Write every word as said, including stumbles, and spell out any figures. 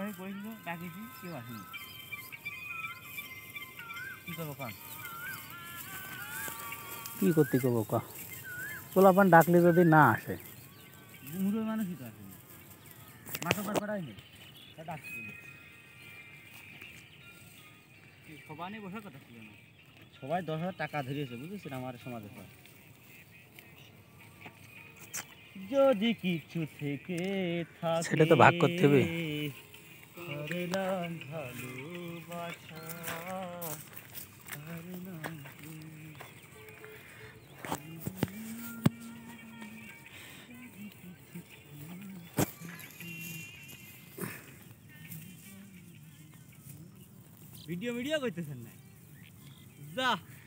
আমি কইছিল ডাকিছি কেউ আসেনি কি করবো কান কি করতে কব কা পোলাপান ডাকলে যদি না আসে মুরো মানুষই তো আসেনি মাথা পার পাড়ায়নি তা ডাকছি সবাই নিয়ে বসার কথা ছিল না সবাই দশ হাজার টাকা ধরিয়েছে বুঝেছেন আমার সমাজের পর যদি কিছু থেকে থাকে সেটা তো ভাগ করতে হবে করলাম ভালোবাসা করলাম ভিডিও ভিডিও করতেছেন না যা